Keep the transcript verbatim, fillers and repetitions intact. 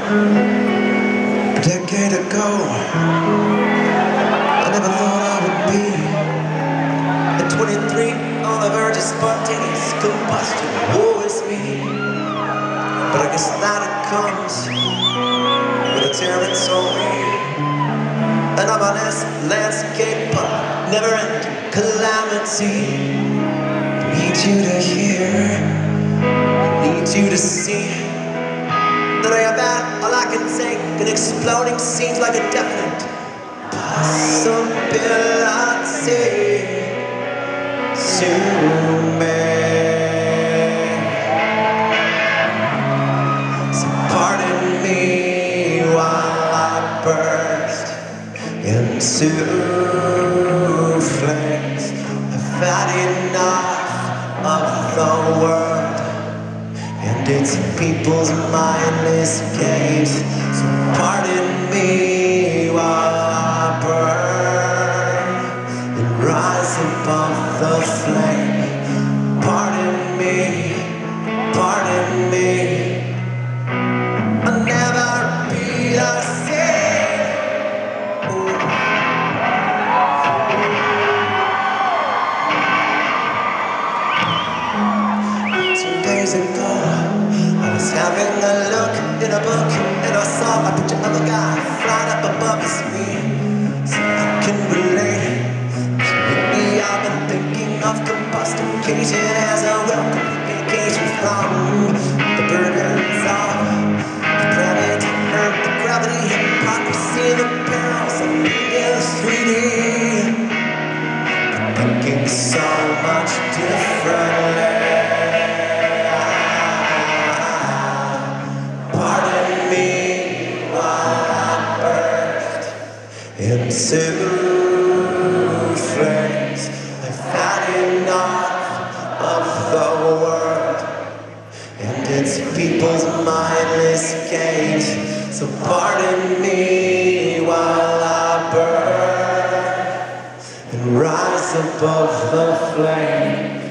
A decade ago, I never thought I would be at twenty-three on the verge of spontaneous combustion. Woe is me. But I guess that it comes with a territory, an ominous landscape of never-ending calamity. Need you to hear, need you to see that I have had all I can take, and exploding seems like a definite possibility to me. So pardon me while I burst into flames. I've had enough of the world and its people's mindless games. So pardon me while I burn and rise above the flame. Pardon me, pardon me, I'll never be the same. Two days ago, I was having a look in a book, and I saw a picture of a guy flying up above his screen. So I can relate. Lately I've been thinking of combustification as a welcome vacation from the burdens of the planet Earth, the gravity, hypocrisy, the perils of being three D. Thinking so much differently. Into flames. I've had enough of the world and its people's mindless games. So pardon me while I burn and rise above the flame.